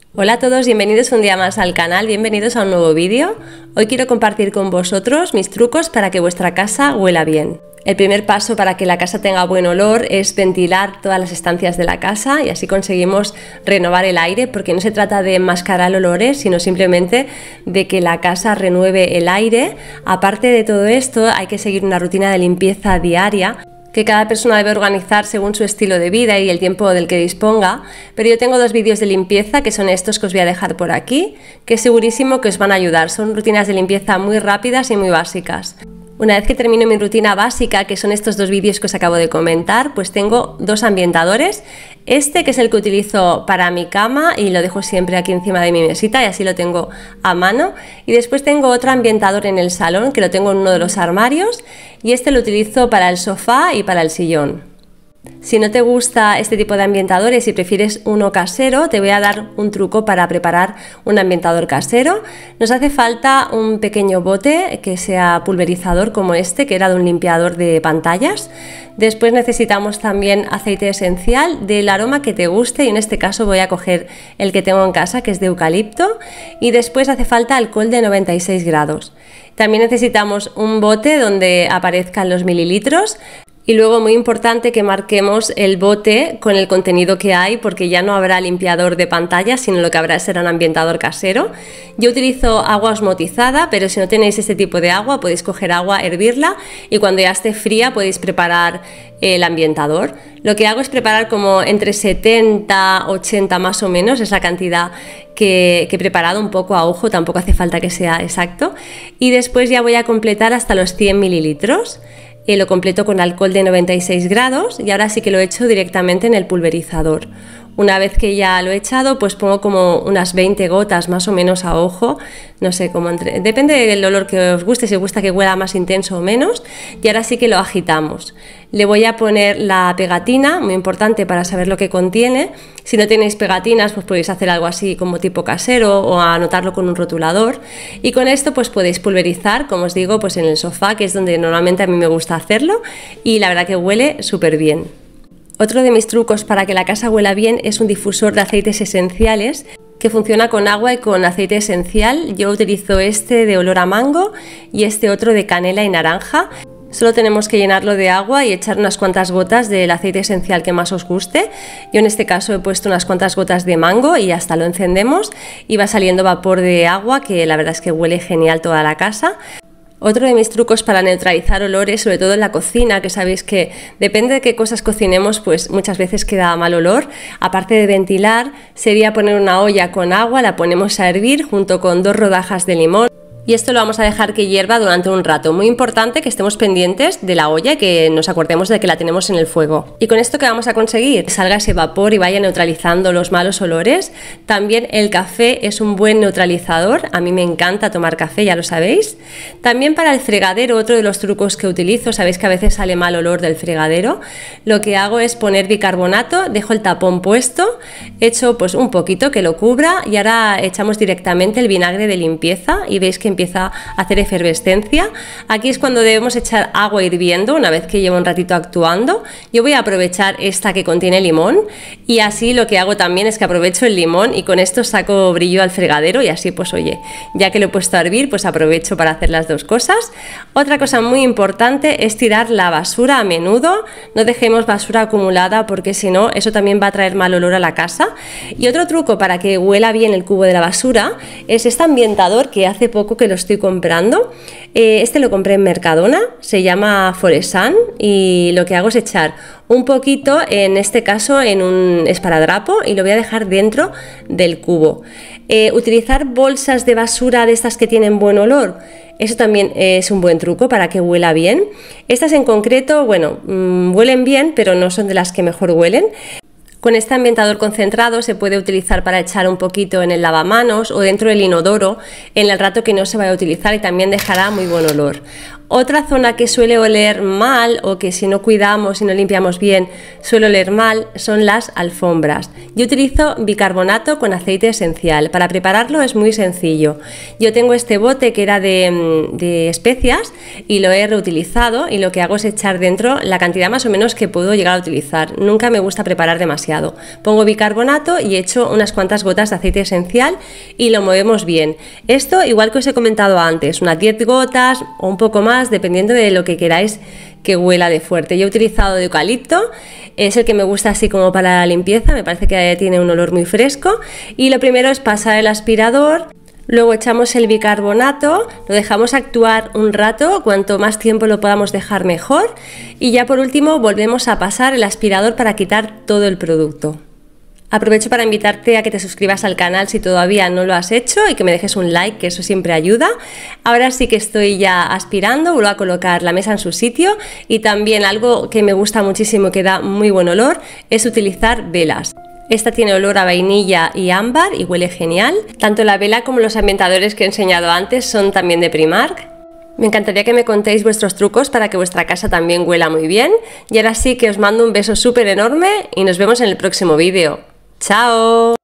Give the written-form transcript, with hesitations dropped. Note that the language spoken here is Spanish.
Hola a todos, bienvenidos un día más al canal, bienvenidos a un nuevo vídeo. Hoy quiero compartir con vosotros mis trucos para que vuestra casa huela bien. El primer paso para que la casa tenga buen olor es ventilar todas las estancias de la casa y así conseguimos renovar el aire, porque no se trata de enmascarar olores, sino simplemente de que la casa renueve el aire. Aparte de todo esto, hay que seguir una rutina de limpieza diaria que cada persona debe organizar según su estilo de vida y el tiempo del que disponga, pero yo tengo dos vídeos de limpieza que son estos que os voy a dejar por aquí, que segurísimo que os van a ayudar. Son rutinas de limpieza muy rápidas y muy básicas. Una vez que termino mi rutina básica, que son estos dos vídeos que os acabo de comentar, pues tengo dos ambientadores. Este, que es el que utilizo para mi cama y lo dejo siempre aquí encima de mi mesita y así lo tengo a mano. Y después tengo otro ambientador en el salón, que lo tengo en uno de los armarios, y este lo utilizo para el sofá y para el sillón. Si no te gusta este tipo de ambientadores y prefieres uno casero, te voy a dar un truco para preparar un ambientador casero. Nos hace falta un pequeño bote que sea pulverizador como este, que era de un limpiador de pantallas. Después necesitamos también aceite esencial del aroma que te guste, y en este caso voy a coger el que tengo en casa, que es de eucalipto. Y después hace falta alcohol de 96 grados. También necesitamos un bote donde aparezcan los mililitros. Y luego, muy importante, que marquemos el bote con el contenido que hay, porque ya no habrá limpiador de pantalla, sino lo que habrá será un ambientador casero. Yo utilizo agua osmotizada, pero si no tenéis este tipo de agua, podéis coger agua, hervirla y cuando ya esté fría podéis preparar el ambientador. Lo que hago es preparar como entre 70, 80 más o menos, es la cantidad que he preparado, un poco a ojo, tampoco hace falta que sea exacto. Y después ya voy a completar hasta los 100 mililitros. Lo completo con alcohol de 96 grados y ahora sí que lo he hecho directamente en el pulverizador. Una vez que ya lo he echado, pues pongo como unas 20 gotas más o menos a ojo, no sé, depende del olor que os guste, si os gusta que huela más intenso o menos, y ahora sí que lo agitamos. Le voy a poner la pegatina, muy importante para saber lo que contiene. Si no tenéis pegatinas, pues podéis hacer algo así como tipo casero o anotarlo con un rotulador. Y con esto pues podéis pulverizar, como os digo, pues en el sofá, que es donde normalmente a mí me gusta hacerlo, y la verdad que huele súper bien. Otro de mis trucos para que la casa huela bien es un difusor de aceites esenciales que funciona con agua y con aceite esencial. Yo utilizo este de olor a mango y este otro de canela y naranja. Solo tenemos que llenarlo de agua y echar unas cuantas gotas del aceite esencial que más os guste. Yo en este caso he puesto unas cuantas gotas de mango y hasta lo encendemos y va saliendo vapor de agua, que la verdad es que huele genial toda la casa. Otro de mis trucos para neutralizar olores, sobre todo en la cocina, que sabéis que depende de qué cosas cocinemos, pues muchas veces queda mal olor. Aparte de ventilar, sería poner una olla con agua, la ponemos a hervir junto con 2 rodajas de limón. Y esto lo vamos a dejar que hierva durante un rato. Muy importante que estemos pendientes de la olla y que nos acordemos de que la tenemos en el fuego. ¿Y con esto qué vamos a conseguir? Que salga ese vapor y vaya neutralizando los malos olores. También el café es un buen neutralizador. A mí me encanta tomar café, ya lo sabéis. También para el fregadero, otro de los trucos que utilizo, sabéis que a veces sale mal olor del fregadero. Lo que hago es poner bicarbonato, dejo el tapón puesto, echo pues un poquito que lo cubra y ahora echamos directamente el vinagre de limpieza y veis que empieza a hacer efervescencia. Aquí es cuando debemos echar agua hirviendo una vez que lleva un ratito actuando. Yo voy a aprovechar esta que contiene limón y así lo que hago también es que aprovecho el limón y con esto saco brillo al fregadero y así pues oye, ya que lo he puesto a hervir pues aprovecho para hacer las dos cosas. Otra cosa muy importante es tirar la basura a menudo, no dejemos basura acumulada porque si no eso también va a traer mal olor a la casa. Y otro truco para que huela bien el cubo de la basura es este ambientador que hace poco que lo estoy comprando. Este lo compré en Mercadona, se llama Foresan y lo que hago es echar un poquito, en este caso en un esparadrapo, y lo voy a dejar dentro del cubo. Utilizar bolsas de basura de estas que tienen buen olor, eso también es un buen truco para que huela bien. Estas en concreto, bueno, huelen bien, pero no son de las que mejor huelen. Con este ambientador concentrado se puede utilizar para echar un poquito en el lavamanos o dentro del inodoro en el rato que no se vaya a utilizar y también dejará muy buen olor. Otra zona que suele oler mal o que si no cuidamos y no limpiamos bien suele oler mal son las alfombras. Yo utilizo bicarbonato con aceite esencial. Para prepararlo es muy sencillo. Yo tengo este bote que era de especias y lo he reutilizado, y lo que hago es echar dentro la cantidad más o menos que puedo llegar a utilizar. Nunca me gusta preparar demasiado. Pongo bicarbonato y echo unas cuantas gotas de aceite esencial y lo movemos bien. Esto, igual que os he comentado antes, unas 10 gotas o un poco más, dependiendo de lo que queráis que huela de fuerte. Yo he utilizado de eucalipto, es el que me gusta así como para la limpieza, me parece que tiene un olor muy fresco. Y lo primero es pasar el aspirador, luego echamos el bicarbonato, lo dejamos actuar un rato, cuanto más tiempo lo podamos dejar mejor, y ya por último volvemos a pasar el aspirador para quitar todo el producto. Aprovecho para invitarte a que te suscribas al canal si todavía no lo has hecho y que me dejes un like, que eso siempre ayuda. Ahora sí que estoy ya aspirando, vuelvo a colocar la mesa en su sitio, y también algo que me gusta muchísimo, que da muy buen olor, es utilizar velas. Esta tiene olor a vainilla y ámbar y huele genial. Tanto la vela como los ambientadores que he enseñado antes son también de Primark. Me encantaría que me contéis vuestros trucos para que vuestra casa también huela muy bien. Y ahora sí que os mando un beso súper enorme y nos vemos en el próximo vídeo. ¡Chao!